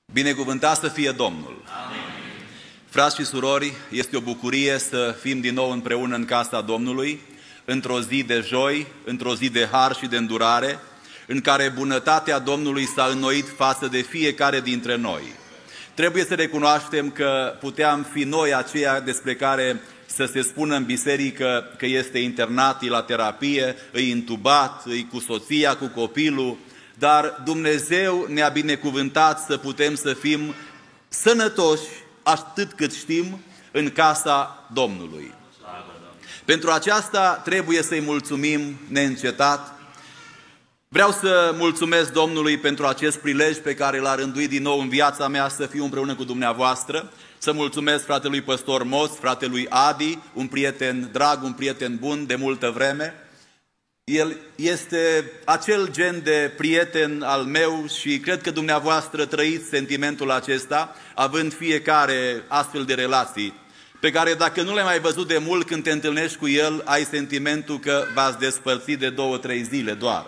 Binecuvântat să fie Domnul! Amin. Frați și surori, este o bucurie să fim din nou împreună în casa Domnului, într-o zi de joi, într-o zi de har și de îndurare, în care bunătatea Domnului s-a înnoit față de fiecare dintre noi. Trebuie să recunoaștem că puteam fi noi aceia despre care să se spună în biserică că este internat, e la terapie, e intubat, e cu soția, cu copilul, dar Dumnezeu ne-a binecuvântat să putem să fim sănătoși, atât cât știm, în casa Domnului. Pentru aceasta trebuie să-i mulțumim neîncetat. Vreau să mulțumesc Domnului pentru acest prilej pe care l-a rânduit din nou în viața mea să fiu împreună cu dumneavoastră. Să mulțumesc fratelui păstor Moț, fratelui Adi, un prieten drag, un prieten bun de multă vreme. El este acel gen de prieten al meu și cred că dumneavoastră trăiți sentimentul acesta, având fiecare astfel de relații, pe care dacă nu le-ai mai văzut de mult, când te întâlnești cu el, ai sentimentul că v-ați despărțit de 2-3 zile doar.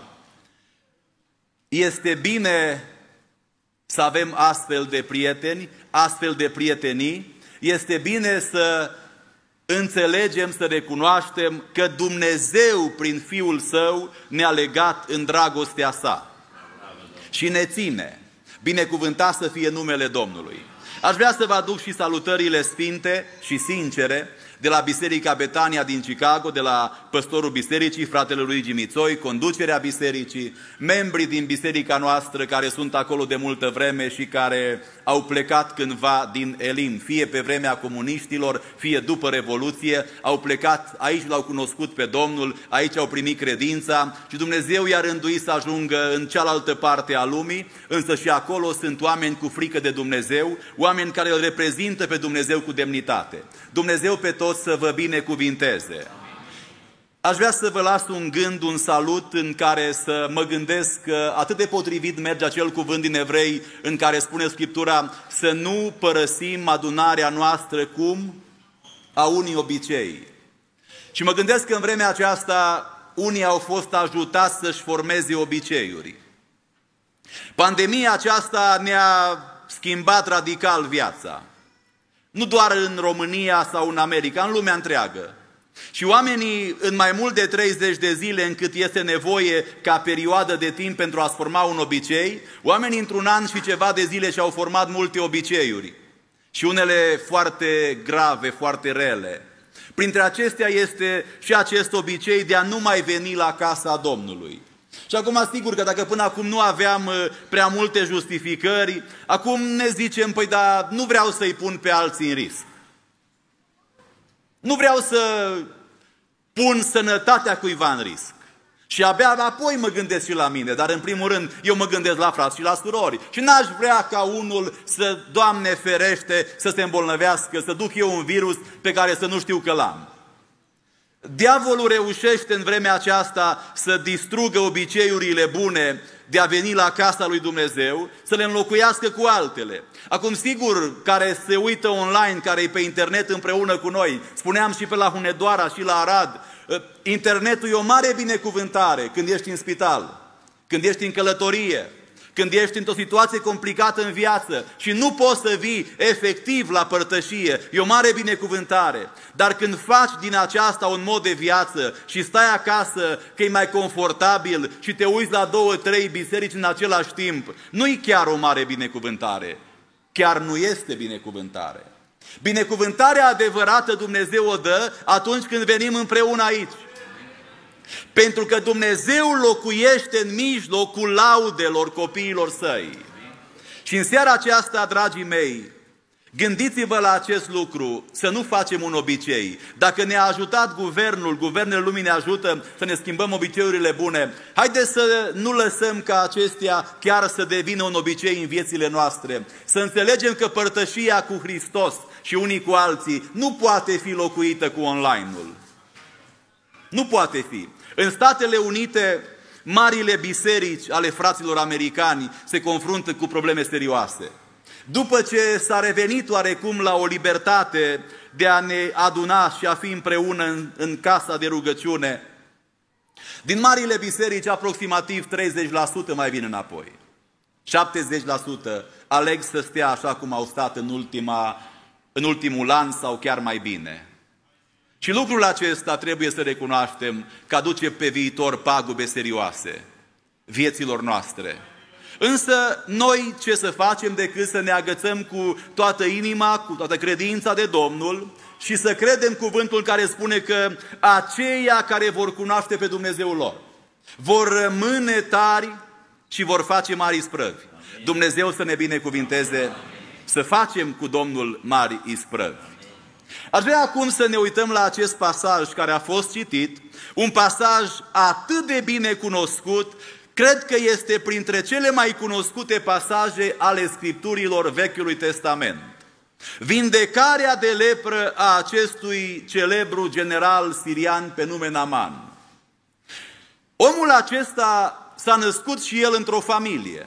Este bine să avem astfel de prieteni, astfel de prietenii. Este bine să înțelegem, să recunoaștem că Dumnezeu, prin Fiul Său, ne-a legat în dragostea Sa și ne ține. Binecuvântat să fie numele Domnului. Aș vrea să vă aduc și salutările sfinte și sincere de la Biserica Betania din Chicago, de la păstorul bisericii, fratele Luigi Mițoi, conducerea bisericii, membrii din biserica noastră care sunt acolo de multă vreme și care au plecat cândva din Elim, fie pe vremea comuniștilor, fie după Revoluție, au plecat, aici l-au cunoscut pe Domnul, aici au primit credința și Dumnezeu i-a rânduit să ajungă în cealaltă parte a lumii, însă și acolo sunt oameni cu frică de Dumnezeu, oameni care îl reprezintă pe Dumnezeu cu demnitate. Dumnezeu pe toți să vă binecuvinteze. Aș vrea să vă las un gând, un salut în care să mă gândesc că atât de potrivit merge acel cuvânt din Evrei în care spune Scriptura să nu părăsim adunarea noastră cum a unii obicei. Și mă gândesc că în vremea aceasta unii au fost ajutați să-și formeze obiceiuri. Pandemia aceasta ne-a schimbat radical viața. Nu doar în România sau în America, în lumea întreagă. Și oamenii în mai mult de 30 de zile încât este nevoie ca perioadă de timp pentru a-ți forma un obicei, oamenii într-un an și ceva de zile și-au format multe obiceiuri. Și unele foarte grave, foarte rele. Printre acestea este și acest obicei de a nu mai veni la casa Domnului. Și acum, sigur că dacă până acum nu aveam prea multe justificări, acum ne zicem, păi da, nu vreau să-i pun pe alții în risc. Nu vreau să pun sănătatea cuiva în risc. Și abia apoi mă gândesc și la mine, dar în primul rând eu mă gândesc la frați și la surori. Și n-aș vrea ca unul să, Doamne ferește, să se îmbolnăvească, să duc eu un virus pe care să nu știu că l-am. Diavolul reușește în vremea aceasta să distrugă obiceiurile bune de a veni la casa lui Dumnezeu, să le înlocuiască cu altele. Acum, sigur, care se uită online, care e pe internet împreună cu noi, spuneam și pe la Hunedoara și la Arad, internetul e o mare binecuvântare când ești în spital, când ești în călătorie, când ești într-o situație complicată în viață și nu poți să vii efectiv la părtășie, e o mare binecuvântare. Dar când faci din aceasta un mod de viață și stai acasă că e mai confortabil și te uiți la 2-3 biserici în același timp, nu-i chiar o mare binecuvântare. Chiar nu este binecuvântare. Binecuvântarea adevărată Dumnezeu o dă atunci când venim împreună aici. Pentru că Dumnezeu locuiește în mijlocul laudelor copiilor Săi. Și în seara aceasta, dragii mei, gândiți-vă la acest lucru, să nu facem un obicei. Dacă ne-a ajutat guvernele lumii ne ajută să ne schimbăm obiceiurile bune, haideți să nu lăsăm ca acestea chiar să devină un obicei în viețile noastre. Să înțelegem că părtășia cu Hristos și unii cu alții nu poate fi locuită cu online-ul. Nu poate fi. În Statele Unite, marile biserici ale fraților americani se confruntă cu probleme serioase. După ce s-a revenit oarecum la o libertate de a ne aduna și a fi împreună în casa de rugăciune, din marile biserici aproximativ 30% mai vin înapoi. 70% aleg să stea așa cum au stat în ultimul an sau chiar mai bine. Și lucrul acesta trebuie să recunoaștem că aduce pe viitor pagube serioase vieților noastre. Însă noi ce să facem decât să ne agățăm cu toată inima, cu toată credința de Domnul și să credem cuvântul care spune că aceia care vor cunoaște pe Dumnezeul lor vor rămâne tari și vor face mari isprăvi. Dumnezeu să ne binecuvinteze să facem cu Domnul mari isprăvi. Aș vrea acum să ne uităm la acest pasaj care a fost citit, un pasaj atât de bine cunoscut, cred că este printre cele mai cunoscute pasaje ale Scripturilor Vechiului Testament. Vindecarea de lepră a acestui celebru general sirian pe nume Naaman. Omul acesta s-a născut și el într-o familie.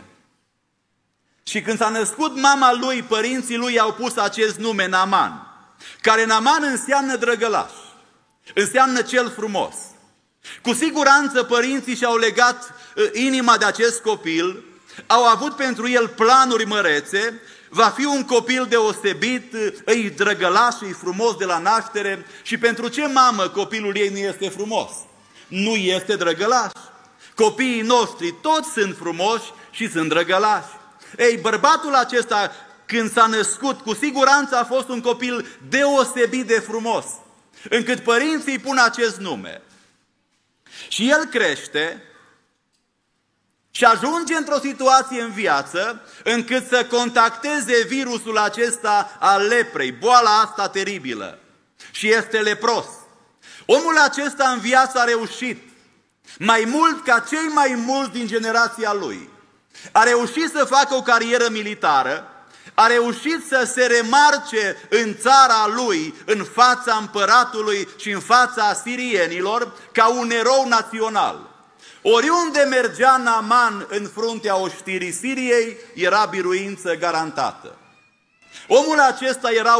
Și când s-a născut mama lui, părinții lui i-au pus acest nume Naaman, care Naaman înseamnă drăgălaș, înseamnă cel frumos. Cu siguranță părinții și-au legat inima de acest copil, au avut pentru el planuri mărețe, va fi un copil deosebit, îi drăgălaș, îi frumos de la naștere. Și pentru ce mamă copilul ei nu este frumos? Nu este drăgălaș. Copiii noștri toți sunt frumoși și sunt drăgălași. Ei, bărbatul acesta, când s-a născut, cu siguranță a fost un copil deosebit de frumos, încât părinții îi pun acest nume. Și el crește și ajunge într-o situație în viață încât să contacteze virusul acesta al leprei, boala asta teribilă. Și este lepros. Omul acesta în viață a reușit mai mult ca cei mai mulți din generația lui. A reușit să facă o carieră militară, a reușit să se remarce în țara lui, în fața împăratului și în fața asirienilor, ca un erou național. Oriunde mergea Naaman în fruntea oștirii Siriei, era biruință garantată. Omul acesta era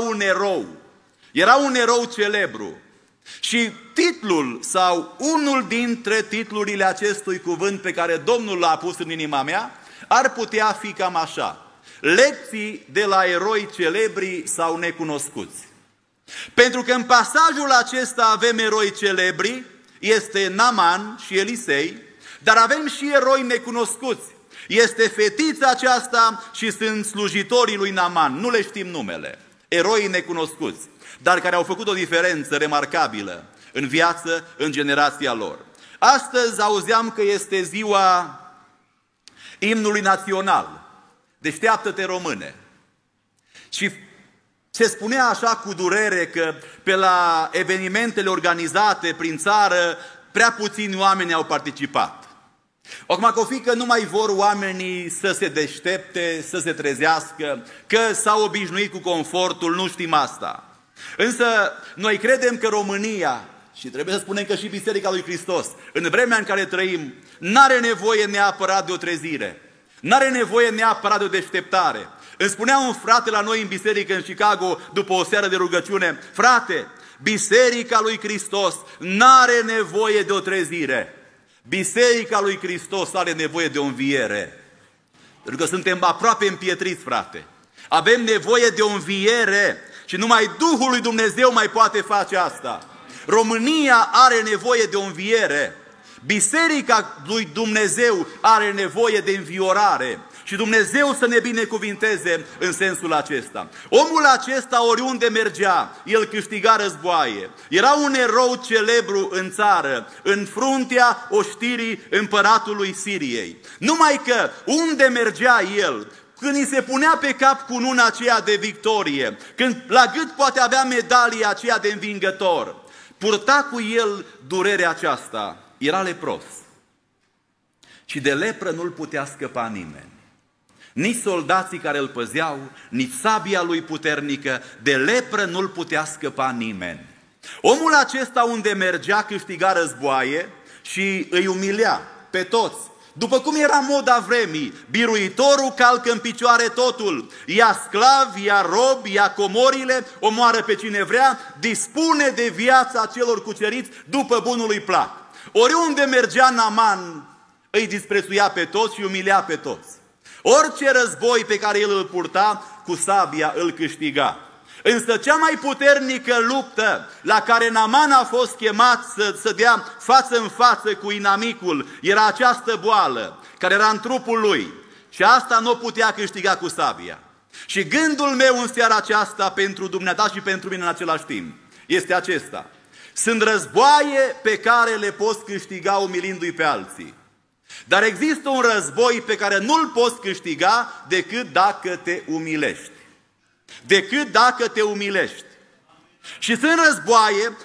un erou celebru. Și titlul sau unul dintre titlurile acestui cuvânt pe care Domnul l-a pus în inima mea ar putea fi cam așa: lecții de la eroi celebri sau necunoscuți. Pentru că în pasajul acesta avem eroi celebri, este Naaman și Elisei, dar avem și eroi necunoscuți. Este fetița aceasta și sunt slujitorii lui Naaman, nu le știm numele, eroi necunoscuți, dar care au făcut o diferență remarcabilă în viață, în generația lor. Astăzi auzeam că este ziua imnului național, Deșteaptă-te române. Și se spunea așa cu durere că pe la evenimentele organizate prin țară prea puțini oameni au participat. Acum că o fi că nu mai vor oamenii să se deștepte, să se trezească, că s-au obișnuit cu confortul, nu știm asta. Însă noi credem că România, și trebuie să spunem că și Biserica lui Hristos, în vremea în care trăim, n-are nevoie neapărat de o trezire, n-are nevoie neapărat de o deșteptare. Îmi spunea un frate la noi în biserică în Chicago, după o seară de rugăciune: frate, Biserica lui Hristos n-are nevoie de o trezire. Biserica lui Hristos are nevoie de o înviere. Pentru că suntem aproape împietriți, frate. Avem nevoie de o înviere și numai Duhul lui Dumnezeu mai poate face asta. România are nevoie de o înviere. Biserica lui Dumnezeu are nevoie de înviorare. Și Dumnezeu să ne binecuvinteze în sensul acesta. Omul acesta, oriunde mergea, el câștiga războaie. Era un erou celebru în țară, în fruntea oștirii împăratului Siriei. Numai că unde mergea el, când îi se punea pe cap cununa aceea de victorie, când la gât poate avea medalia aceea de învingător, purta cu el durerea aceasta. Era lepros. Și de lepră nu-l putea scăpa nimeni. Nici soldații care îl păzeau, nici sabia lui puternică, de lepră nu-l putea scăpa nimeni. Omul acesta unde mergea câștiga războaie și îi umilea pe toți. După cum era moda vremii, biruitorul calcă în picioare totul, ia sclavi, ia robi, ia comorile, omoară pe cine vrea, dispune de viața celor cuceriți după bunului plac. Oriunde mergea Naaman, îi disprețuia pe toți și umilea pe toți. Orice război pe care el îl purta, cu sabia îl câștiga. Însă cea mai puternică luptă la care Naaman a fost chemat să dea față în față cu inamicul era această boală care era în trupul lui. Și asta nu o putea câștiga cu sabia. Și gândul meu în seara aceasta pentru dumneata și pentru mine în același timp este acesta. Sunt războaie pe care le poți câștiga umilindu-i pe alții. Dar există un război pe care nu-l poți câștiga decât dacă te umilești. Decât dacă te umilești. Și sunt războaie,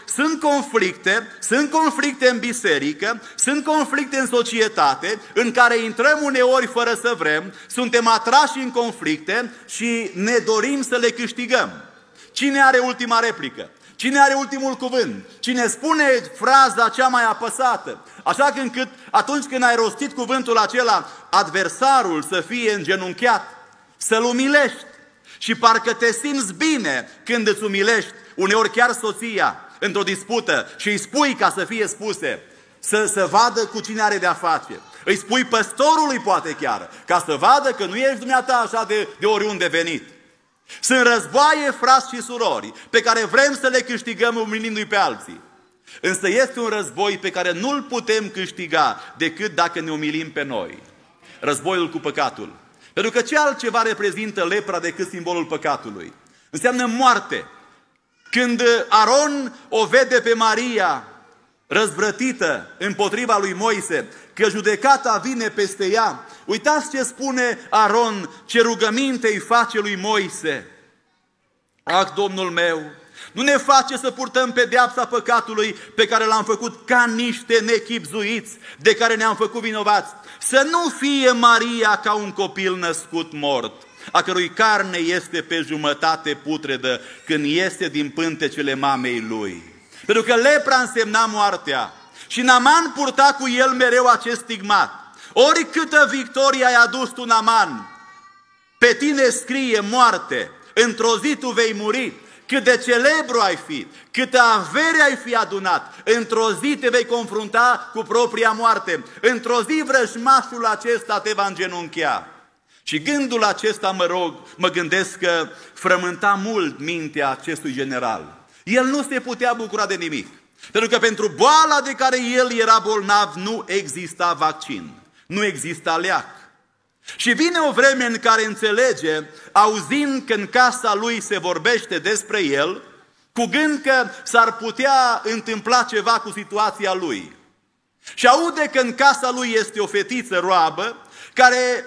sunt conflicte în biserică, sunt conflicte în societate, în care intrăm uneori fără să vrem, suntem atrași în conflicte și ne dorim să le câștigăm. Cine are ultima replică? Cine are ultimul cuvânt? Cine spune fraza cea mai apăsată? Așa încât atunci când ai rostit cuvântul acela, adversarul să fie îngenunchiat, să-l umilești. Și parcă te simți bine când îți umilești, uneori chiar soția, într-o dispută și îi spui ca să fie spuse, să vadă cu cine are de-a face. Îi spui păstorului poate chiar, ca să vadă că nu ești dumneata așa de oriunde venit. Sunt războaie, frați și surori, pe care vrem să le câștigăm umilindu-i pe alții. Însă este un război pe care nu-l putem câștiga decât dacă ne umilim pe noi. Războiul cu păcatul. Pentru că ce altceva reprezintă lepra decât simbolul păcatului? Înseamnă moarte. Când Aron o vede pe Maria răzvrătită împotriva lui Moise, că judecata vine peste ea, uitați ce spune Aron, ce rugăminte îi face lui Moise. Ah, Domnul meu, nu ne face să purtăm pedeapsa păcatului pe care l-am făcut ca niște nechibzuiți, de care ne-am făcut vinovați. Să nu fie Maria ca un copil născut mort, a cărui carne este pe jumătate putredă când iese din pântecele mamei lui. Pentru că lepra însemna moartea și Naaman purta cu el mereu acest stigmat. Oricâtă victorie ai adus tu, Naaman, pe tine scrie moarte, într-o zi tu vei muri. Cât de celebru ai fi, câtă avere ai fi adunat, într-o zi te vei confrunta cu propria moarte. Într-o zi vrăjmașul acesta te va îngenunchea. Și gândul acesta, mă gândesc că frământa mult mintea acestui general. El nu se putea bucura de nimic. Pentru că pentru boala de care el era bolnav nu exista vaccin, nu exista leac. Și vine o vreme în care înțelege, auzind că în casa lui se vorbește despre el, cu gând că s-ar putea întâmpla ceva cu situația lui. Și aude că în casa lui este o fetiță roabă care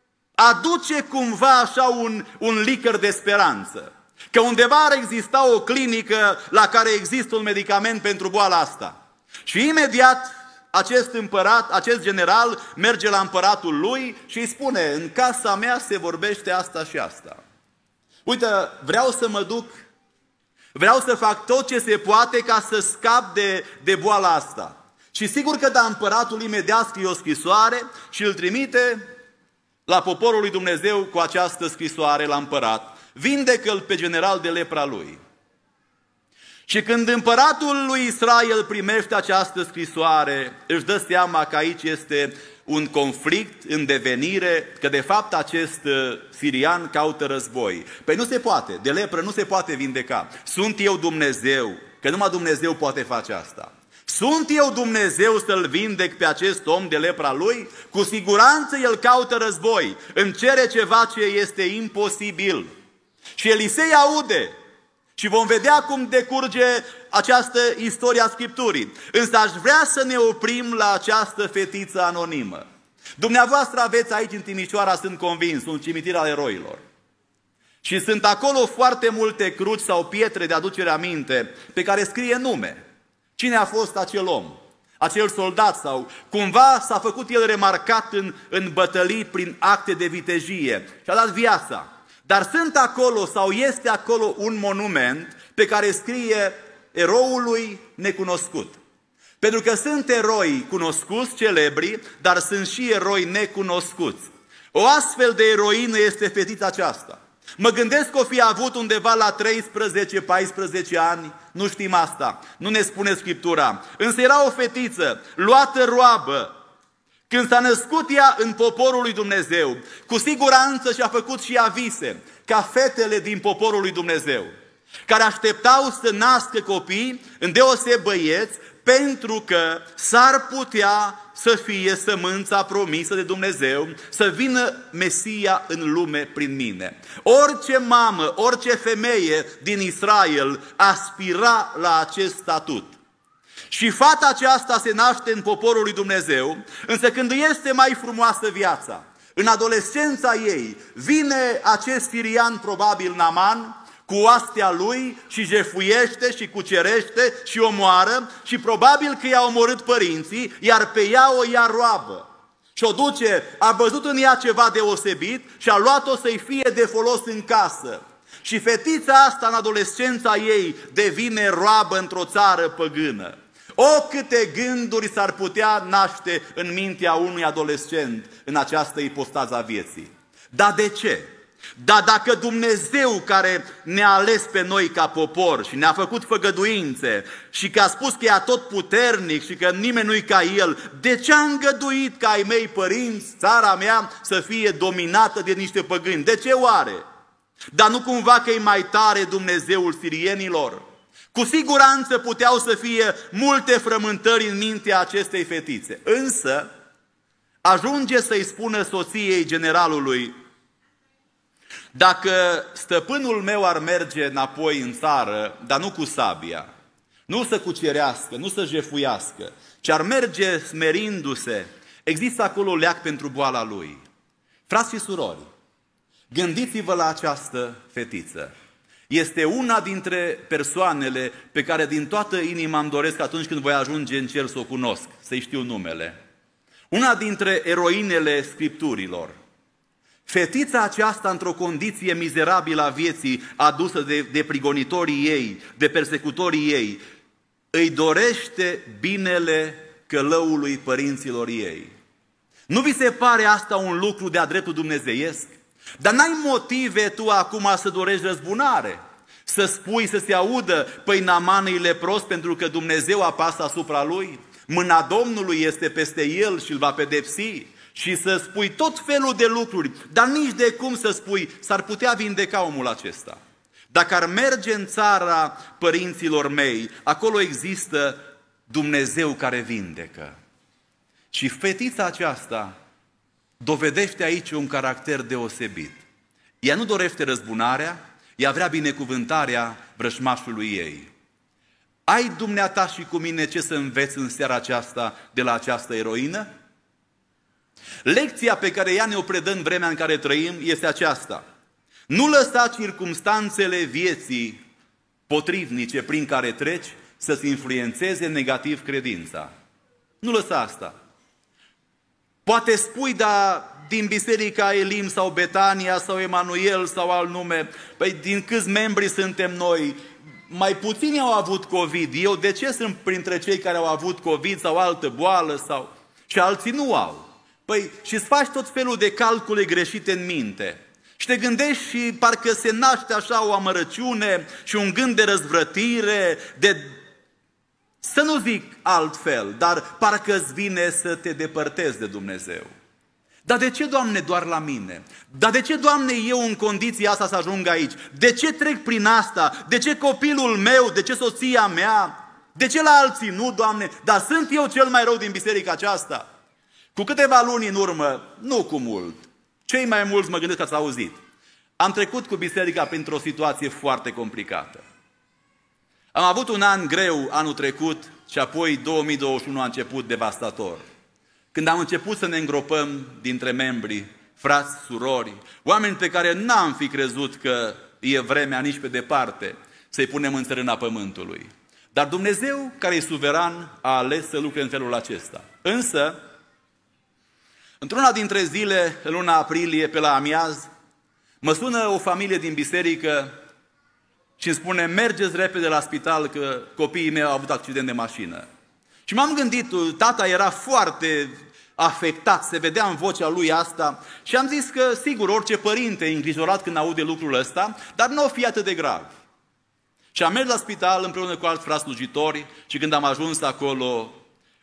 aduce cumva așa un licăr de speranță. Că undeva ar exista o clinică la care există un medicament pentru boala asta. Și imediat acest împărat, acest general merge la împăratul lui și îi spune, în casa mea se vorbește asta și asta. Uite, vreau să mă duc, vreau să fac tot ce se poate ca să scap de boala asta. Și sigur că da, împăratul imediat scrie o scrisoare și îl trimite la poporul lui Dumnezeu cu această scrisoare la împărat. Vindecă-l pe general de lepra lui. Și când împăratul lui Israel primește această scrisoare, își dă seama că aici este un conflict în devenire, că de fapt acest sirian caută război. Păi nu se poate, de lepră nu se poate vindeca. Sunt eu Dumnezeu, că numai Dumnezeu poate face asta. Sunt eu Dumnezeu să-l vindec pe acest om de lepra lui? Cu siguranță el caută război, îmi cere ceva ce este imposibil. Și Elisei aude. Și vom vedea cum decurge această istorie a Scripturii. Însă aș vrea să ne oprim la această fetiță anonimă. Dumneavoastră aveți aici în Timișoara, sunt convins, un cimitir al eroilor. Și sunt acolo foarte multe cruci sau pietre de aducere aminte pe care scrie nume. Cine a fost acel om? Acel soldat sau cumva s-a făcut el remarcat în bătălii prin acte de vitejie și a dat viața. Dar sunt acolo sau este acolo un monument pe care scrie eroului necunoscut. Pentru că sunt eroi cunoscuți, celebri, dar sunt și eroi necunoscuți. O astfel de eroină este fetița aceasta. Mă gândesc că o fi avut undeva la 13-14 ani, nu știm asta, nu ne spune Scriptura. Însă era o fetiță luată roabă, Când s-a născut ea în poporul lui Dumnezeu, cu siguranță și-a făcut și ea vise, ca fetele din poporul lui Dumnezeu, care așteptau să nască copii, îndeoseb băieți, pentru că s-ar putea să fie sămânța promisă de Dumnezeu, să vină Mesia în lume prin mine. Orice mamă, orice femeie din Israel aspira la acest statut. Și fata aceasta se naște în poporul lui Dumnezeu, însă când este mai frumoasă viața, în adolescența ei, vine acest sirian, probabil Naaman, cu oastea lui și jefuiește și cucerește și omoară și probabil că i-a omorât părinții, iar pe ea o ia roabă. Și o duce, a văzut în ea ceva deosebit și a luat-o să-i fie de folos în casă. Și fetița asta, în adolescența ei, devine roabă într-o țară păgână. O, câte gânduri s-ar putea naște în mintea unui adolescent în această ipostază a vieții. Dar de ce? Dar dacă Dumnezeu, care ne-a ales pe noi ca popor și ne-a făcut făgăduințe și că a spus că e atotputernic și că nimeni nu-i ca El, de ce a îngăduit ca ai mei părinți, țara mea, să fie dominată de niște păgâni? De ce oare? Dar nu cumva că e mai tare Dumnezeul sirienilor? Cu siguranță puteau să fie multe frământări în mintea acestei fetițe. Însă ajunge să-i spună soției generalului: dacă stăpânul meu ar merge înapoi în țară, dar nu cu sabia, nu să cucerească, nu să jefuiască, ci ar merge smerindu-se, există acolo leac pentru boala lui. Frați și surori, gândiți-vă la această fetiță. Este una dintre persoanele pe care din toată inima îmi doresc atunci când voi ajunge în cer să o cunosc, să-i știu numele. Una dintre eroinele Scripturilor. Fetița aceasta, într-o condiție mizerabilă a vieții, adusă de prigonitorii ei, de persecutorii ei, îi dorește binele călăului părinților ei. Nu vi se pare asta un lucru de-a dreptul dumnezeiesc? Dar n-ai motive tu acum să dorești răzbunare, să spui, să se audă: păi Naaman e lepros pentru că Dumnezeu apasă asupra lui, mâna Domnului este peste el și îl va pedepsi, și să spui tot felul de lucruri, dar nici de cum să spui: s-ar putea vindeca omul acesta. Dacă ar merge în țara părinților mei, acolo există Dumnezeu care vindecă. Și fetița aceasta dovedește aici un caracter deosebit. Ea nu dorește răzbunarea, ea vrea binecuvântarea vrăjmașului ei. Ai dumneata și cu mine ce să înveți în seara aceasta de la această eroină? Lecția pe care ea ne-o predă în vremea în care trăim este aceasta: nu lăsa circumstanțele vieții potrivnice prin care treci să-ți influențeze negativ credința. Nu lăsa asta. Poate spui: dar din Biserica Elim sau Betania sau Emanuel sau alt nume, păi din câți membri suntem noi? Mai puțini au avut COVID. Eu de ce sunt printre cei care au avut COVID sau altă boală sau... și alții nu au? Păi și îți faci tot felul de calcule greșite în minte. Și te gândești și parcă se naște așa o amărăciune și un gând de răzvrătire, de... să nu zic altfel, dar parcă îți vine să te depărtezi de Dumnezeu. Dar de ce, Doamne, doar la mine? Dar de ce, Doamne, eu în condiția asta să ajung aici? De ce trec prin asta? De ce copilul meu? De ce soția mea? De ce la alții nu, Doamne? Dar sunt eu cel mai rău din biserica aceasta? Cu câteva luni în urmă, nu cu mult, cei mai mulți mă gândesc că ați auzit, am trecut cu biserica printr-o situație foarte complicată. Am avut un an greu anul trecut și apoi 2021 a început devastator. Când am început să ne îngropăm dintre membri, frați, surori, oameni pe care n-am fi crezut că e vremea nici pe departe să-i punem în țărâna pământului. Dar Dumnezeu, care e suveran, a ales să lucre în felul acesta. Însă, într-una dintre zile, în luna aprilie, pe la amiaz, mă sună o familie din biserică și îmi spune: mergeți repede la spital că copiii mei au avut accident de mașină. Și m-am gândit, tata era foarte afectat, se vedea în vocea lui asta și am zis că sigur orice părinte e îngrijorat când aude lucrul ăsta, dar nu o fi atât de grav. Și am mers la spital împreună cu alți frați slujitori și când am ajuns acolo,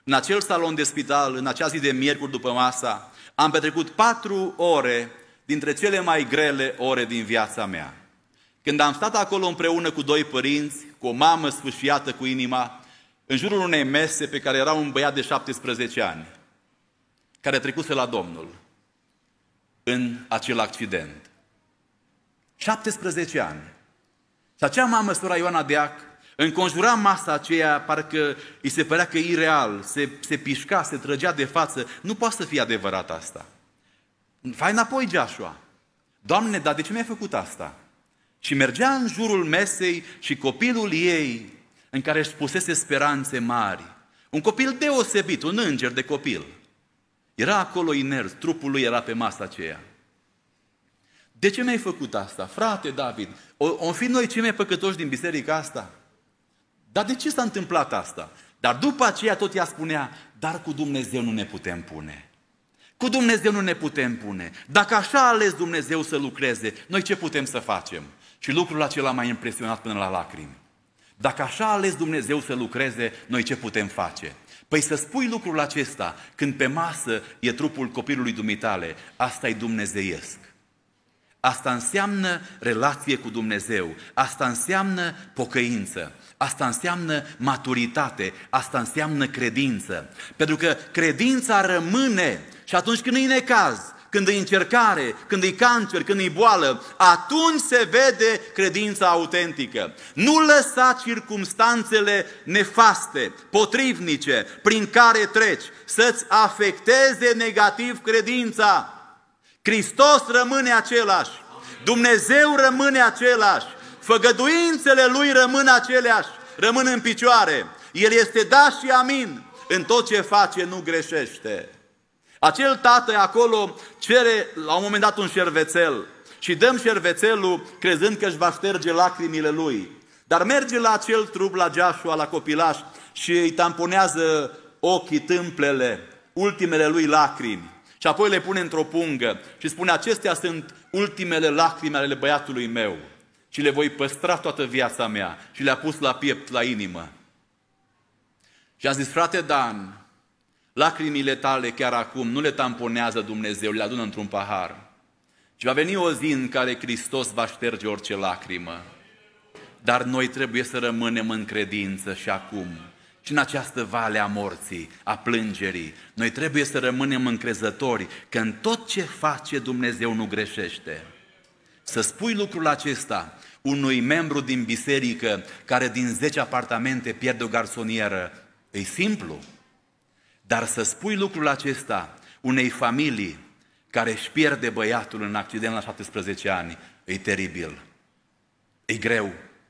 în acel salon de spital, în acea zi de miercuri după masa, am petrecut 4 ore dintre cele mai grele ore din viața mea. Când am stat acolo împreună cu 2 părinți, cu o mamă sfâșiată cu inima, în jurul unei mese pe care era un băiat de 17 ani, care trecuse la Domnul în acel accident. 17 ani. Și acea mamă, sora Ioana Deac, înconjura masa aceea, parcă îi se părea că e ireal, se pișca, se trăgea de față. Nu poate să fie adevărat asta. Fai înapoi, Joshua. Doamne, dar de ce mi-ai făcut asta? Și mergea în jurul mesei și copilul ei, în care își pusese speranțe mari, un copil deosebit, un înger de copil, era acolo inert, trupul lui era pe masa aceea. De ce mi-ai făcut asta, frate David? O fi noi cei mai păcătoși din biserica asta? Dar de ce s-a întâmplat asta? Dar după aceea tot ea spunea, dar cu Dumnezeu nu ne putem pune. Cu Dumnezeu nu ne putem pune. Dacă așa a ales Dumnezeu să lucreze, noi ce putem să facem? Și lucrul acela m-a impresionat până la lacrimi. Dacă așa a ales Dumnezeu să lucreze, noi ce putem face? Păi să spui lucrul acesta când pe masă e trupul copilului dumitale, asta e dumnezeiesc. Asta înseamnă relație cu Dumnezeu, asta înseamnă pocăință, asta înseamnă maturitate, asta înseamnă credință. Pentru că credința rămâne și atunci când e necaz, când e încercare, când e cancer, când e boală, atunci se vede credința autentică. Nu lăsa circumstanțele nefaste, potrivnice, prin care treci, să-ți afecteze negativ credința. Hristos rămâne același, Dumnezeu rămâne același, făgăduințele Lui rămân aceleași, rămân în picioare. El este da și amin, în tot ce face nu greșește. Acel tată acolo cere la un moment dat un șervețel și dăm șervețelul crezând că își va șterge lacrimile lui. Dar merge la acel trup, la Joshua, la copilaș și îi tamponează ochii, tâmplele, ultimele lui lacrimi. Și apoi le pune într-o pungă și spune, acestea sunt ultimele lacrimi ale băiatului meu și le voi păstra toată viața mea. Și le-a pus la piept, la inimă. Și a zis, frate Dan, lacrimile tale chiar acum nu le tamponează Dumnezeu, le adună într-un pahar. Și va veni o zi în care Hristos va șterge orice lacrimă. Dar noi trebuie să rămânem în credință și acum. Și în această vale a morții, a plângerii, noi trebuie să rămânem încrezători că în tot ce face Dumnezeu nu greșește. Să spui lucrul acesta unui membru din biserică care din 10 apartamente pierde o garsonieră, e simplu. Dar să spui lucrul acesta unei familii care își pierde băiatul în accident la 17 ani, e teribil. E greu.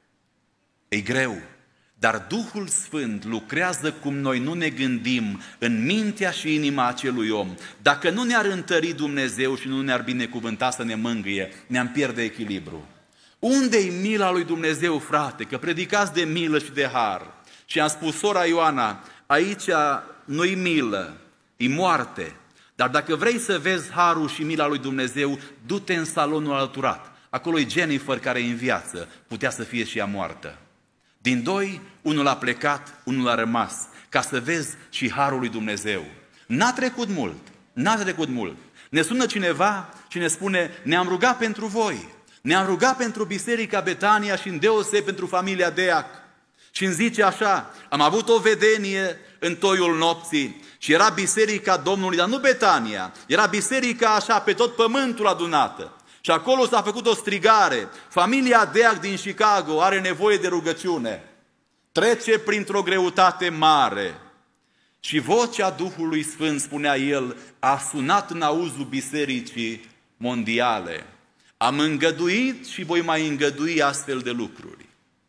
E greu. Dar Duhul Sfânt lucrează cum noi nu ne gândim în mintea și inima acelui om. Dacă nu ne-ar întări Dumnezeu și nu ne-ar binecuvânta să ne mângâie, ne-am pierde echilibru. Unde-i mila lui Dumnezeu, frate? Că predicați de milă și de har. Și am spus, sora Ioana, aici nu-i milă, e moarte. Dar dacă vrei să vezi harul și mila lui Dumnezeu, du-te în salonul alăturat. Acolo e Jennifer care e în viață, putea să fie și ea moartă. Din 2, unul a plecat, unul a rămas, ca să vezi și harul lui Dumnezeu. N-a trecut mult. Ne sună cineva și ne spune, ne-am rugat pentru voi, ne-am rugat pentru Biserica Betania și îndeosebi pentru familia Deac. Și îmi zice așa, am avut o vedenie în toiul nopții și era Biserica Domnului, dar nu Betania, era biserica așa pe tot pământul adunată. Și acolo s-a făcut o strigare, familia Deac din Chicago are nevoie de rugăciune, trece printr-o greutate mare. Și vocea Duhului Sfânt, spunea el, a sunat în auzul bisericii mondiale. Am îngăduit și voi mai îngădui astfel de lucruri.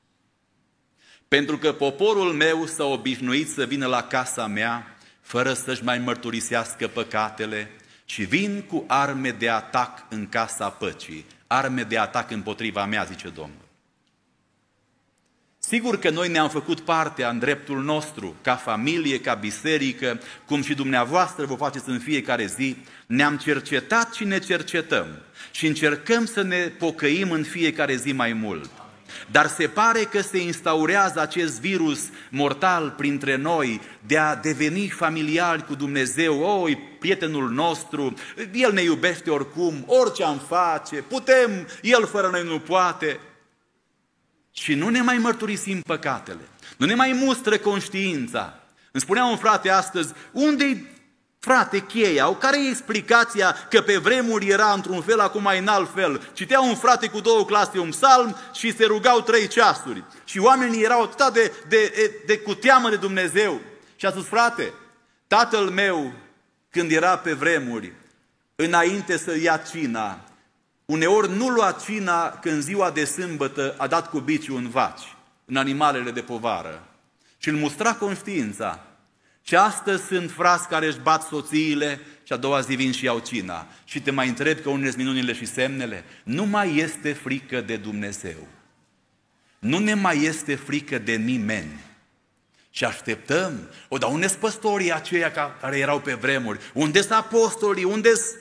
Pentru că poporul meu s-a obișnuit să vină la casa mea fără să-și mai mărturisească păcatele și vin cu arme de atac în casa păcii, arme de atac împotriva mea, zice Domnul. Sigur că noi ne-am făcut partea în dreptul nostru, ca familie, ca biserică, cum și dumneavoastră vă faceți în fiecare zi, ne-am cercetat și ne cercetăm și încercăm să ne pocăim în fiecare zi mai mult. Dar se pare că se instaurează acest virus mortal printre noi de a deveni familiari cu Dumnezeu. E prietenul nostru, El ne iubește oricum, orice am face, putem, El fără noi nu poate. Și nu ne mai mărturisim păcatele, nu ne mai mustră conștiința. Îmi spunea un frate astăzi, unde-i, frate, cheia? Care e explicația că pe vremuri era într-un fel, acum e în alt fel? Citea un frate cu 2 clase un psalm și se rugau 3 ceasuri. Și oamenii erau atât de cu teamă de Dumnezeu. Și a spus, frate, tatăl meu, când era pe vremuri, înainte să ia cina, uneori nu lua cina când ziua de sâmbătă a dat cu biciul în vaci, în animalele de povară. Și îl mustra conștiința. Și astăzi sunt frați care își bat soțiile și a doua zi vin și iau cina. Și te mai întreb că unele sunt minunile și semnele. Nu mai este frică de Dumnezeu. Nu ne mai este frică de nimeni. Și așteptăm. Dar unde sunt păstorii aceia care erau pe vremuri? Unde sunt apostolii? Unde sunt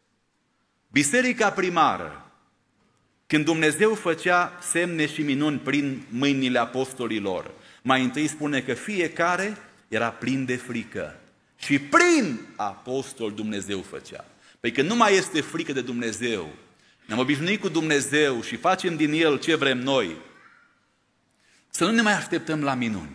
biserica primară? Când Dumnezeu făcea semne și minuni prin mâinile apostolilor, mai întâi spune că fiecare era plin de frică. Și prin apostol Dumnezeu făcea. Păi când nu mai este frică de Dumnezeu, ne-am obișnuit cu Dumnezeu și facem din El ce vrem noi, să nu ne mai așteptăm la minuni.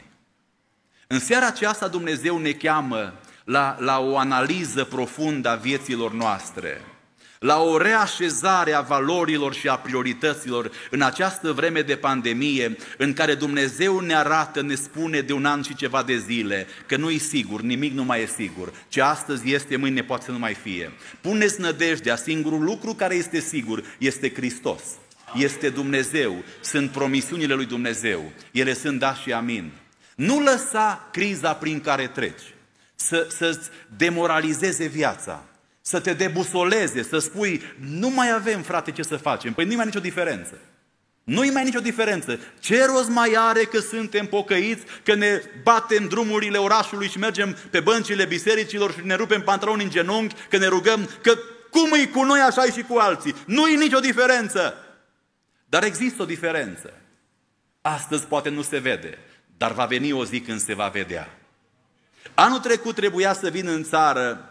În seara aceasta Dumnezeu ne cheamă la o analiză profundă a vieților noastre, la o reașezare a valorilor și a priorităților în această vreme de pandemie în care Dumnezeu ne arată, ne spune de 1 an și ceva de zile că nu e sigur, nimic nu mai e sigur. Ce astăzi este, mâine poate să nu mai fie. Puneți nădejdea, singurul lucru care este sigur este Hristos, este Dumnezeu, sunt promisiunile lui Dumnezeu, ele sunt da și amin. Nu lăsa criza prin care treci să-ți demoralizeze viața, să te debusoleze, să spui, nu mai avem, frate, ce să facem. Păi nu-i mai nicio diferență. Nu-i mai nicio diferență. Ce rost mai are că suntem pocăiți, că ne batem drumurile orașului și mergem pe băncile bisericilor și ne rupem pantaloni în genunchi, că ne rugăm, că cum e cu noi, așa e și cu alții. Nu-i nicio diferență. Dar există o diferență. Astăzi poate nu se vede, dar va veni o zi când se va vedea. Anul trecut trebuia să vin în țară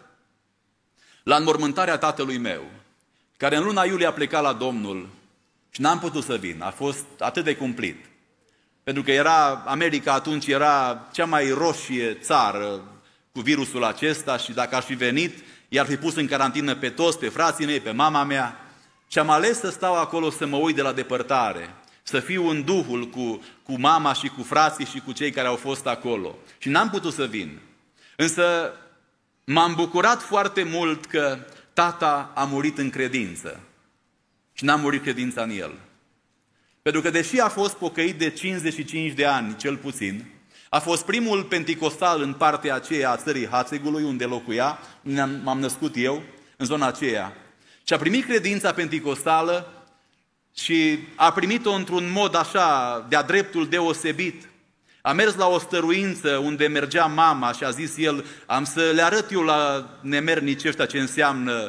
la înmormântarea tatălui meu, care în luna iulie a plecat la Domnul și n-am putut să vin. A fost atât de cumplit. Pentru că America atunci era cea mai roșie țară cu virusul acesta și dacă aș fi venit, i-ar fi pus în carantină pe toți, pe frații mei, pe mama mea. Și am ales să stau acolo să mă uit de la depărtare, să fiu în Duhul cu mama și cu frații și cu cei care au fost acolo. Și n-am putut să vin. Însă m-am bucurat foarte mult că tata a murit în credință și n-a murit credința în el. Pentru că deși a fost pocăit de 55 de ani, cel puțin, a fost primul penticostal în partea aceea a țării Hațegului, unde locuia, unde m-am născut eu, în zona aceea. Și a primit credința penticostală și a primit-o într-un mod așa, de-a dreptul deosebit. A mers la o stăruință unde mergea mama și a zis el, am să le arăt eu la nemernici ăștia ce înseamnă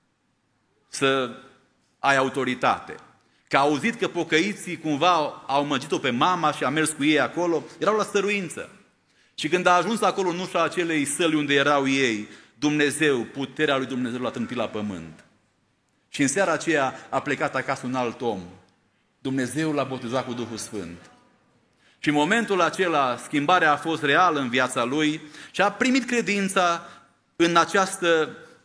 să ai autoritate. Că a auzit că pocăiții cumva au măgit-o pe mama și a mers cu ei acolo, erau la stăruință. Și când a ajuns acolo în ușa acelei săli unde erau ei, Dumnezeu, puterea lui Dumnezeu l-a trântit la pământ. Și în seara aceea a plecat acasă un alt om. Dumnezeu l-a botezat cu Duhul Sfânt. Și în momentul acela schimbarea a fost reală în viața lui și a primit credința în această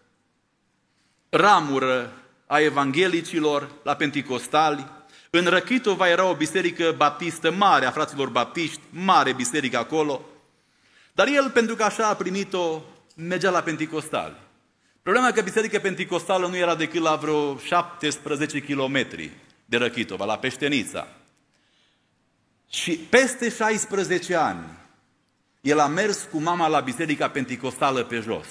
ramură a evanghelicilor, la penticostali. În Răchitova era o biserică baptistă mare, a fraților baptiști, mare biserică acolo. Dar el, pentru că așa a primit-o, mergea la penticostali. Problema e că biserica penticostală nu era decât la vreo 17 kilometri de Răchitova, la Peștenița. Și peste 16 ani, el a mers cu mama la biserica penticostală pe jos.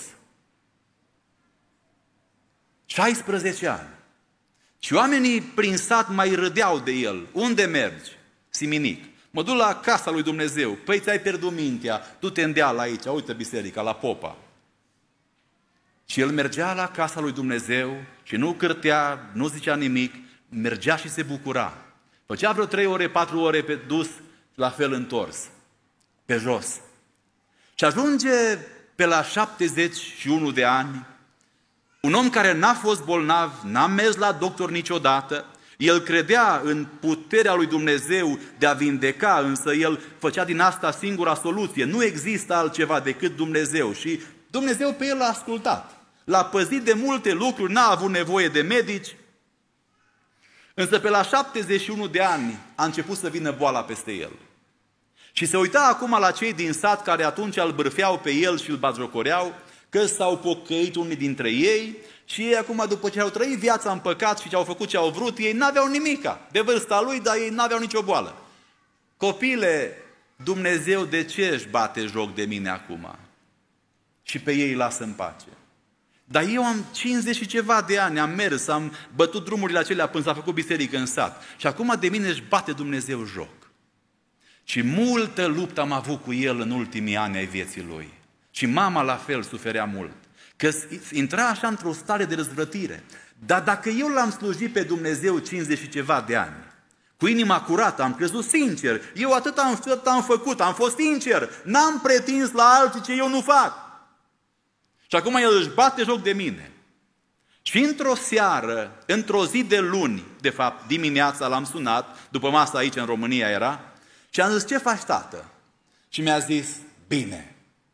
16 ani. Și oamenii prin sat mai râdeau de el. Unde mergi? Siminic. Mă duc la casa lui Dumnezeu. Păi ți-ai pierdut mintea, du-te în deal aici, uite biserica, la Popa. Și el mergea la casa lui Dumnezeu și nu cârtea, nu zicea nimic, mergea și se bucura. Făcea vreo 3 ore, 4 ore pe dus, la fel întors, pe jos. Și ajunge pe la 71 de ani, un om care n-a fost bolnav, n-a mers la doctor niciodată, el credea în puterea lui Dumnezeu de a vindeca, însă el făcea din asta singura soluție. Nu există altceva decât Dumnezeu și Dumnezeu pe el l-a ascultat. L-a păzit de multe lucruri, n-a avut nevoie de medici, însă pe la 71 de ani a început să vină boala peste el. Și se uita acum la cei din sat care atunci îl bârfeau pe el și îl batjocoreau, că s-au pocăit unii dintre ei și ei acum, după ce au trăit viața în păcat și ce au făcut ce au vrut, ei n-aveau nimica de vârsta lui, dar ei n-aveau nicio boală. Copile, Dumnezeu de ce își bate joc de mine acum? Și pe ei îi lasă în pace. Dar eu am 50 și ceva de ani, am mers, am bătut drumurile acelea până s-a făcut biserică în sat. Și acum de mine își bate Dumnezeu joc. Și multă luptă am avut cu el în ultimii ani ai vieții lui. Și mama la fel suferea mult. Că intra așa într-o stare de răzvrătire. Dar dacă eu l-am slujit pe Dumnezeu 50 și ceva de ani, cu inima curată, am crezut sincer, eu atât am făcut, am fost sincer, n-am pretins la alții ce eu nu fac. Și acum el își bate joc de mine. Și într-o seară, într-o zi de luni, de fapt dimineața l-am sunat, după masa aici în România era, și am zis, ce faci, tată? Și mi-a zis, bine.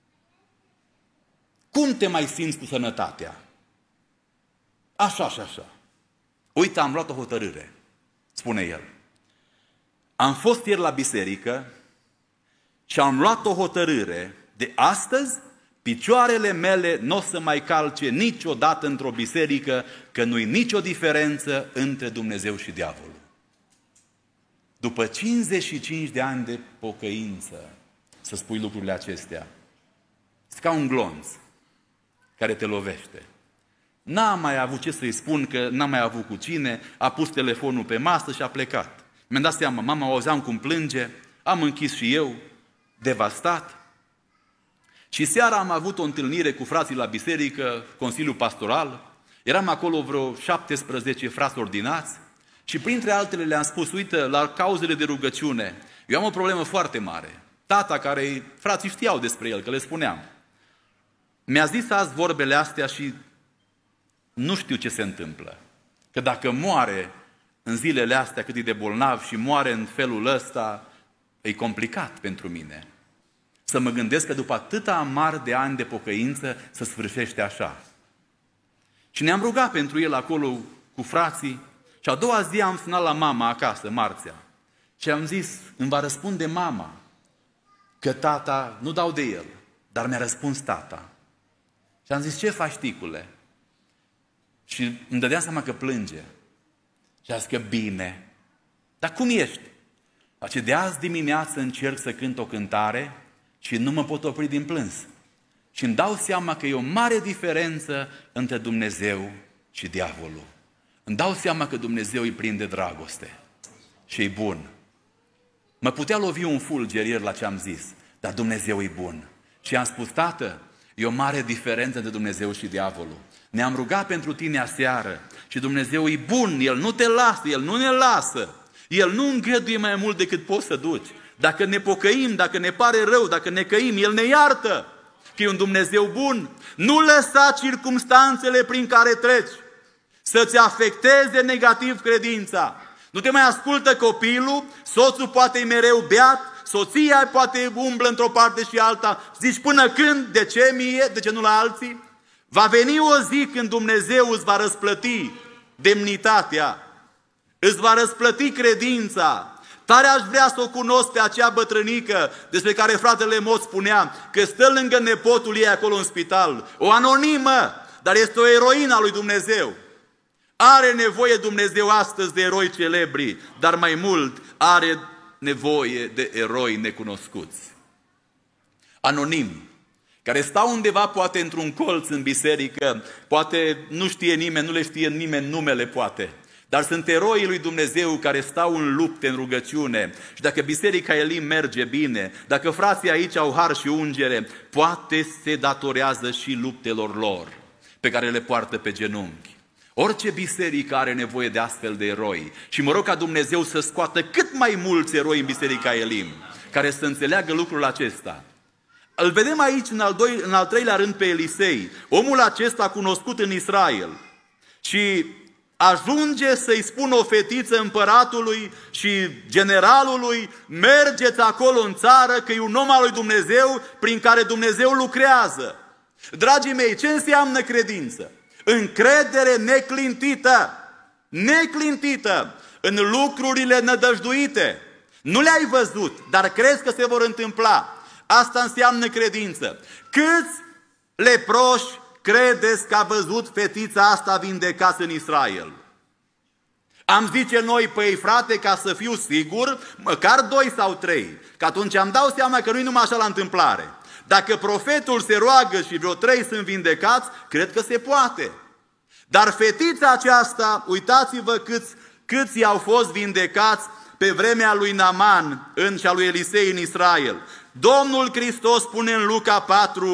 Cum te mai simți cu sănătatea? Așa și așa. Uite, am luat o hotărâre, spune el. Am fost ieri la biserică și am luat o hotărâre de astăzi, picioarele mele nu o să mai calce niciodată într-o biserică, că nu-i nicio diferență între Dumnezeu și diavolul. După 55 de ani de pocăință, să spui lucrurile acestea, e ca un glonț care te lovește. N-am mai avut ce să-i spun, că n-am mai avut cu cine, a pus telefonul pe masă și a plecat. Mi-am dat seama, mama o auzeam cum plânge, am închis și eu, devastat. Și seara am avut o întâlnire cu frații la biserică, Consiliul Pastoral, eram acolo vreo 17 frați ordinați și printre altele le-am spus, uite, la cauzele de rugăciune, eu am o problemă foarte mare. Tata, care frații știau despre el, că le spuneam, mi-a zis azi vorbele astea și nu știu ce se întâmplă. Că dacă moare în zilele astea cât e de bolnav și moare în felul ăsta, e complicat pentru mine. Să mă gândesc că după atâta amar de ani de pocăință să sfârșește așa. Și ne-am rugat pentru el acolo cu frații și a doua zi am sunat la mama acasă, marțea. Și am zis, îmi va răspunde mama că tata, nu dau de el, dar mi-a răspuns tata. Și am zis, ce faci, ticule? Și îmi dădeam seama că plânge. Și a zis că bine. Dar cum ești? Face de azi dimineață încerc să cânt o cântare și nu mă pot opri din plâns. Și îmi dau seama că e o mare diferență între Dumnezeu și diavolul. Îmi dau seama că Dumnezeu îi plin de dragoste și e bun. Mă putea lovi un fulger ieri la ce am zis, dar Dumnezeu e bun. Și am spus, tată, e o mare diferență între Dumnezeu și diavolul. Ne-am rugat pentru tine aseară și Dumnezeu e bun, El nu te lasă, El nu ne lasă. El nu îngăduie mai mult decât poți să duci. Dacă ne pocăim, dacă ne pare rău, dacă ne căim, El ne iartă. Că e un Dumnezeu bun. Nu lăsa circumstanțele prin care treci să-ți afecteze negativ credința. Nu te mai ascultă copilul, soțul poate e mereu beat, soția poate umblă într-o parte și alta. Zici, până când? De ce mie? De ce nu la alții? Va veni o zi când Dumnezeu îți va răsplăti demnitatea, îți va răsplăti credința. Tare aș vrea să o cunosc pe acea bătrânică despre care fratele Moț spunea că stă lângă nepotul ei acolo în spital. O anonimă, dar este o eroină a lui Dumnezeu. Are nevoie Dumnezeu astăzi de eroi celebri, dar mai mult are nevoie de eroi necunoscuți. Anonimi, care stau undeva poate într-un colț în biserică, poate nu știe nimeni, nu le știe nimeni numele poate, dar sunt eroii lui Dumnezeu care stau în lupte, în rugăciune. Și dacă biserica Elim merge bine, dacă frații aici au har și ungere, poate se datorează și luptelor lor pe care le poartă pe genunchi. Orice biserică are nevoie de astfel de eroi. Și mă rog ca Dumnezeu să scoată cât mai mulți eroi în Biserica Elim, care să înțeleagă lucrul acesta. Îl vedem aici în al treilea rând pe Elisei, omul acesta cunoscut în Israel. Și ajunge să-i spună o fetiță împăratului și generalului: mergeți acolo în țară, că e un om al lui Dumnezeu prin care Dumnezeu lucrează. Dragii mei, ce înseamnă credință? Încredere neclintită, neclintită în lucrurile nădăjduite. Nu le-ai văzut, dar crezi că se vor întâmpla. Asta înseamnă credință. Câți leproși credeți că a văzut fetița asta vindecați în Israel? Am zice noi: păi frate, ca să fiu sigur, măcar 2 sau 3. Că atunci îmi dau seama că nu-i numai așa la întâmplare. Dacă profetul se roagă și vreo 3 sunt vindecați, cred că se poate. Dar fetița aceasta, uitați-vă câți au fost vindecați pe vremea lui Naaman și a lui Elisei în Israel. Domnul Hristos spune în Luca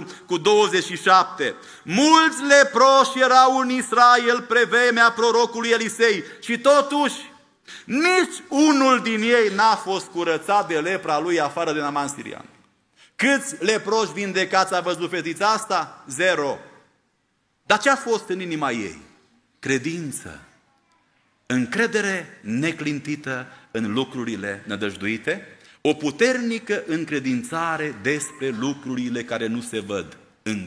4:27: mulți leproși erau în Israel pe vremea prorocului Elisei și totuși nici unul din ei n-a fost curățat de lepra lui, afară de Naaman sirian. Câți leproși vindecați a văzut fetița asta? 0. Dar ce a fost în inima ei? Credință. Încredere neclintită în lucrurile nădăjduite, o puternică încredințare despre lucrurile care nu se văd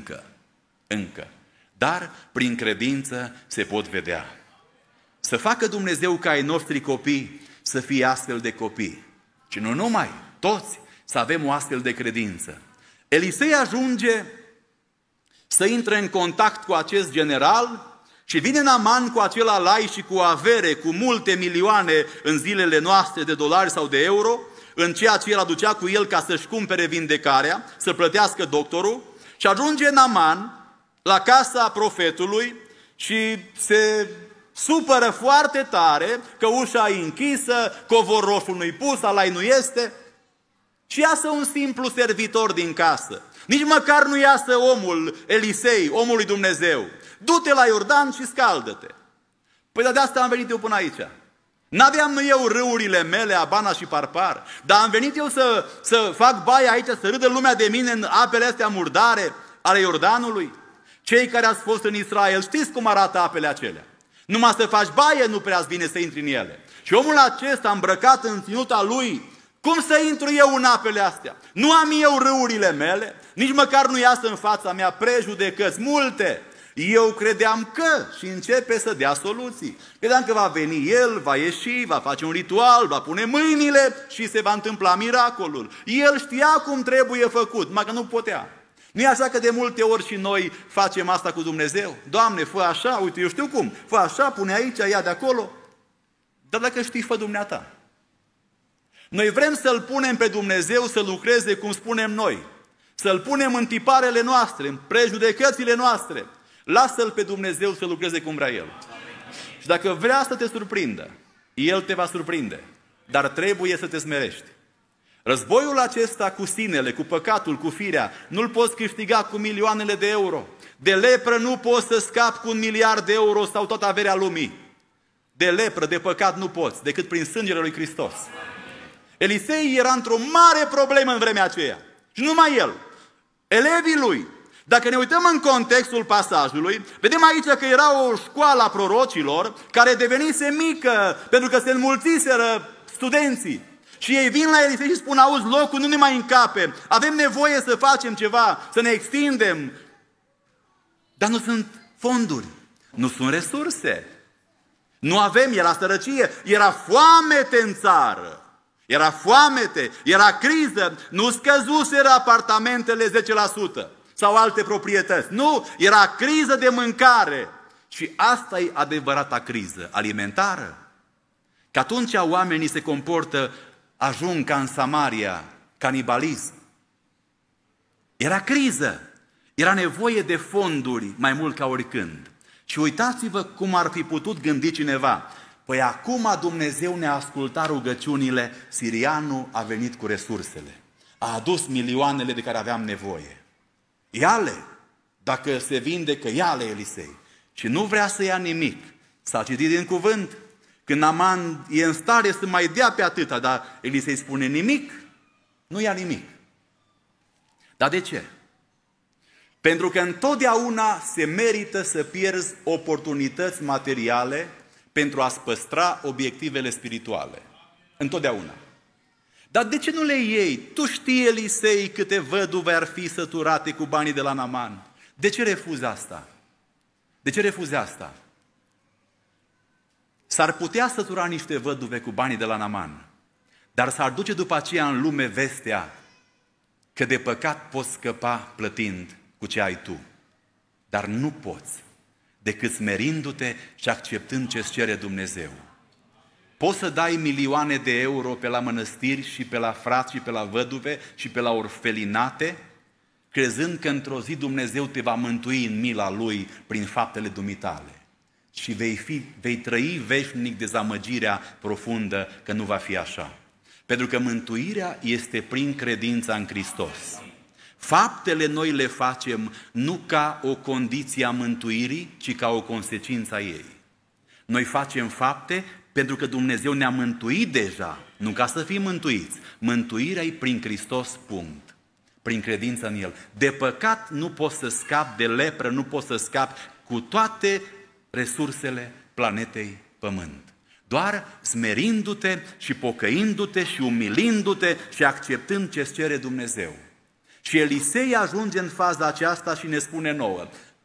încă. Dar prin credință se pot vedea. Să facă Dumnezeu ca ai noștri copii să fie astfel de copii. Și nu numai, toți să avem o astfel de credință. Elisei ajunge să intre în contact cu acest general și vine Naaman cu acela lai și cu avere, cu multe milioane în zilele noastre de dolari sau de euro, în ceea ce el aducea cu el ca să-și cumpere vindecarea, să plătească doctorul, și ajunge Naaman la casa profetului și se supără foarte tare că ușa e închisă, covor roșu nu-i pus, alai nu este, și iasă un simplu servitor din casă. Nici măcar nu iasă omul Elisei, omul lui Dumnezeu. Du-te la Iordan și scaldă-te. Păi de asta am venit eu până aici. N-aveam eu râurile mele, Abana și Parpar, dar am venit eu să fac baie aici, să râdă lumea de mine în apele astea murdare ale Iordanului. Cei care ați fost în Israel știți cum arată apele acelea. Numai să faci baie nu prea-ți vine să intri în ele. Și omul acesta, îmbrăcat în ținuta lui, cum să intru eu în apele astea? Nu am eu râurile mele, nici măcar nu iasă în fața mea prejudecăți multe. Eu credeam că, și începe să dea soluții. Credeam că va veni el, va ieși, va face un ritual, va pune mâinile și se va întâmpla miracolul. El știa cum trebuie făcut, numai că nu putea. Nu e așa că de multe ori și noi facem asta cu Dumnezeu? Doamne, fă așa, uite, eu știu cum, fă așa, pune aici, ia de acolo. Dar dacă știi, fă dumneata. Noi vrem să-L punem pe Dumnezeu să lucreze cum spunem noi. Să-L punem în tiparele noastre, în prejudecățile noastre. Lasă-L pe Dumnezeu să lucreze cum vrea El. Și dacă vrea să te surprindă, El te va surprinde. Dar trebuie să te smerești. Războiul acesta cu sinele, cu păcatul, cu firea, nu-l poți câștiga cu milioanele de euro. De lepră nu poți să scapi cu 1 miliard de euro sau toată averea lumii. De lepră, de păcat nu poți, decât prin sângele lui Hristos. Elisei era într-o mare problemă în vremea aceea. Și numai el. Elevii lui. Dacă ne uităm în contextul pasajului, vedem aici că era o școală a prorocilor care devenise mică pentru că se înmulțiseră studenții. Și ei vin la Elisei și spun: auzi, locul nu ne mai încape, avem nevoie să facem ceva, să ne extindem. Dar nu sunt fonduri, nu sunt resurse. Nu avem, era sărăcie, era foamete în țară. Era foamete, era criză, nu scăzuseră apartamentele 10% sau alte proprietăți. Nu, era criză de mâncare. Și asta e adevărata criză alimentară. Că atunci oamenii se comportă, ajung ca în Samaria, canibalism. Era criză, era nevoie de fonduri mai mult ca oricând. Și uitați-vă cum ar fi putut gândi cineva: păi acum Dumnezeu ne-a ascultat rugăciunile, sirianul a venit cu resursele, a adus milioanele de care aveam nevoie. Ia-le, dacă se vindecă, ia-le Elisei. Și nu vrea să ia nimic, S-a citit din cuvânt. Când Naaman e în stare să mai dea pe atâta, dar Elisei spune nimic, nu ia nimic. Dar de ce? Pentru că întotdeauna se merită să pierzi oportunități materiale pentru a-ți păstra obiectivele spirituale. Întotdeauna. Dar de ce nu le iei? Tu știi, Elisei, câte văduve ar fi săturate cu banii de la Naaman. De ce refuzi asta? De ce refuzi asta? S-ar putea sătura niște văduve cu banii de la Naaman, dar s-ar duce după aceea în lume vestea că de păcat poți scăpa plătind cu ce ai tu. Dar nu poți decât smerindu-te și acceptând ce-ți cere Dumnezeu. Poți să dai milioane de euro pe la mănăstiri și pe la frați și pe la văduve și pe la orfelinate, crezând că într-o zi Dumnezeu te va mântui în mila Lui prin faptele dumitale. Și vei trăi veșnic dezamăgirea profundă că nu va fi așa. Pentru că mântuirea este prin credința în Hristos. Faptele noi le facem nu ca o condiție a mântuirii, ci ca o consecință a ei. Noi facem fapte pentru că Dumnezeu ne-a mântuit deja, nu ca să fim mântuiți. Mântuirea e prin Hristos, punct. Prin credința în El. De păcat nu poți să scapi, de lepră nu poți să scapi cu toate resursele planetei Pământ. Doar smerindu-te și pocăindu-te și umilindu-te și acceptând ce-ți cere Dumnezeu. Și Elisei ajunge în faza aceasta și ne spune nouă: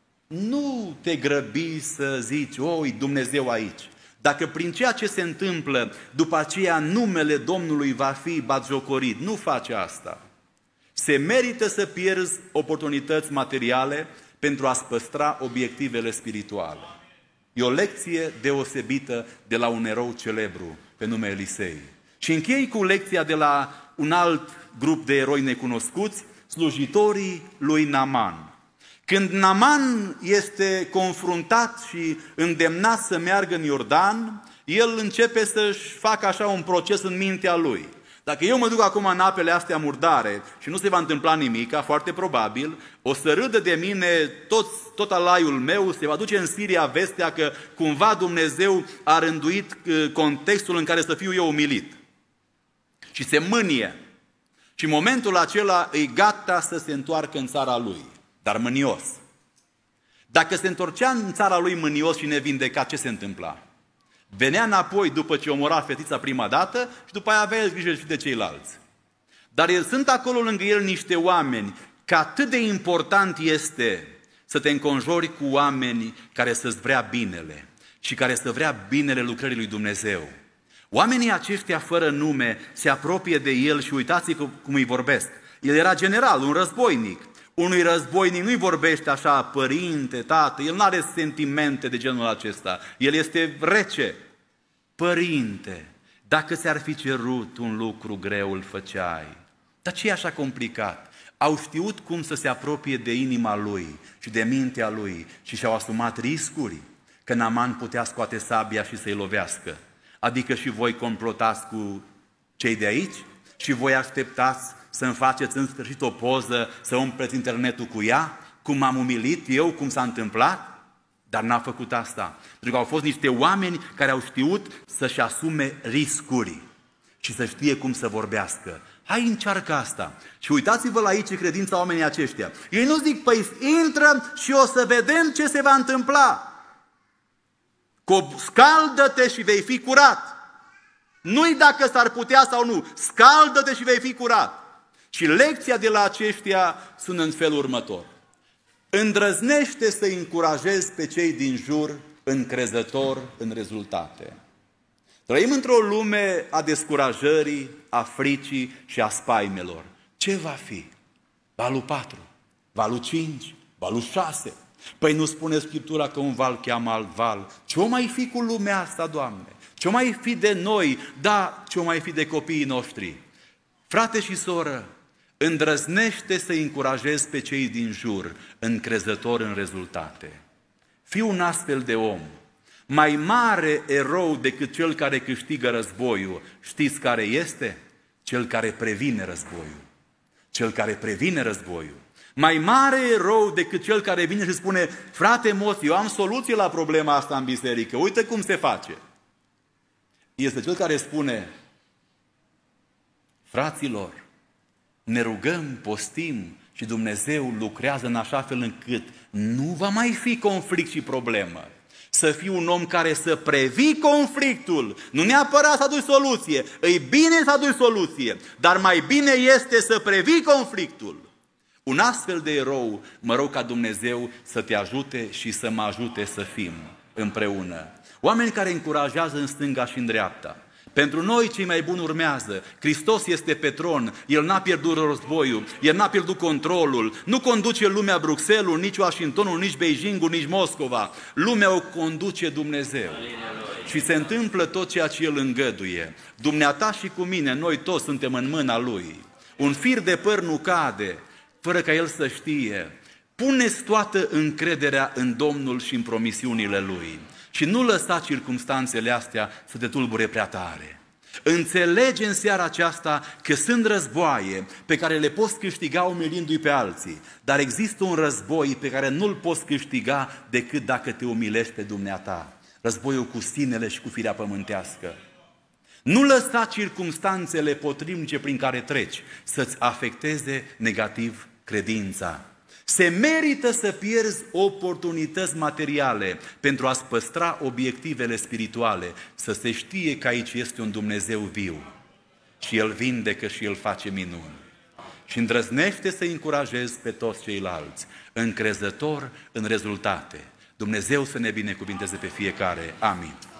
nu te grăbi să zici, oi, Dumnezeu aici. Dacă prin ceea ce se întâmplă, după aceea numele Domnului va fi batjocorit, nu face asta. Se merită să pierzi oportunități materiale pentru a-ți păstra obiectivele spirituale. E o lecție deosebită de la un erou celebru pe nume Elisei. Și închei cu lecția de la un alt grup de eroi necunoscuți, slujitorii lui Naaman. Când Naaman este confruntat și îndemnat să meargă în Iordan, el începe să-și facă așa un proces în mintea lui. Dacă eu mă duc acum în apele astea murdare și nu se va întâmpla nimic, foarte probabil, o să râdă de mine tot alaiul meu, se va duce în Siria vestea că cumva Dumnezeu a rânduit contextul în care să fiu eu umilit. Și se mânie. Și în momentul acela e gata să se întoarcă în țara lui, dar mânios. Dacă se întorcea în țara lui mânios și nevindecat, ce se întâmpla? Venea înapoi după ce omora fetița prima dată și după aia avea el grijă și de ceilalți. Dar sunt acolo lângă el niște oameni, că atât de important este să te înconjori cu oameni care să-ți vrea binele și care să vrea binele lucrării lui Dumnezeu. Oamenii aceștia fără nume se apropie de el și uitați cum îi vorbesc. El era general, un războinic. Unui războinic nu-i vorbește așa, părinte, tată, el nu are sentimente de genul acesta. El este rece. Părinte, dacă ți-ar fi cerut un lucru greu, îl făceai. Dar ce e așa complicat? Au știut cum să se apropie de inima lui și de mintea lui și și-au asumat riscuri, că Naaman putea scoate sabia și să-i lovească. Adică și voi complotați cu cei de aici și voi așteptați să-mi faceți în sfârșit o poză, să umpleți internetul cu ea, cum m-am umilit eu, cum s-a întâmplat? Dar n-a făcut asta. Pentru că au fost niște oameni care au știut să-și asume riscuri și să știe cum să vorbească. Hai, încearcă asta. Și uitați-vă la aici credința oamenii aceștia. Ei nu zic, păi intră și o să vedem ce se va întâmpla. Scaldă-te și vei fi curat. Nu-i dacă s-ar putea sau nu. Scaldă-te și vei fi curat. Și lecția de la aceștia sună în felul următor. Îndrăznește să încurajezi pe cei din jur încrezător în rezultate. Trăim într-o lume a descurajării, a fricii și a spaimelor. Ce va fi? Valul 4, valul 5, valul 6. Păi nu spune Scriptura că un val cheamă alt val? Ce-o mai fi cu lumea asta, Doamne? Ce-o mai fi de noi? Da, ce-o mai fi de copiii noștri? Frate și soră, îndrăznește să încurajezi pe cei din jur, încrezători în rezultate. Fii un astfel de om. Mai mare erou decât cel care câștigă războiul, știți care este? Cel care previne războiul. Cel care previne războiul. Mai mare erou decât cel care vine și spune: frate Moț, eu am soluție la problema asta în biserică, uite cum se face. Este cel care spune: fraților, ne rugăm, postim și Dumnezeu lucrează în așa fel încât nu va mai fi conflict și problemă. Să fii un om care să previi conflictul, nu neapărat să aduci soluție, e bine să aduci soluție, dar mai bine este să previi conflictul. Un astfel de erou, mă rog ca Dumnezeu să te ajute și să mă ajute să fim împreună. Oameni care încurajează în stânga și în dreapta. Pentru noi cei mai buni urmează. Hristos este pe tron, El n-a pierdut războiul, El n-a pierdut controlul, nu conduce lumea Bruxelles, nici Washingtonul, nici Beijingul, nici Moscova. Lumea o conduce Dumnezeu. Și se întâmplă tot ceea ce El îngăduie. Dumneata și cu mine, noi toți suntem în mâna Lui. Un fir de păr nu cade fără ca El să știe. Puneți toată încrederea în Domnul și în promisiunile Lui. Și nu lăsa circumstanțele astea să te tulbure prea tare. Înțelege în seara aceasta că sunt războaie pe care le poți câștiga umilindu-i pe alții. Dar există un război pe care nu-l poți câștiga decât dacă te umilești pe dumneata. Războiul cu sinele și cu firea pământească. Nu lăsa circumstanțele potrivnice prin care treci să-ți afecteze negativ credința. Se merită să pierzi oportunități materiale pentru a-ți păstra obiectivele spirituale, să se știe că aici este un Dumnezeu viu și El vindecă și El face minuni. Și îndrăznește să încurajezi pe toți ceilalți, încrezător în rezultate. Dumnezeu să ne binecuvinteze pe fiecare. Amin.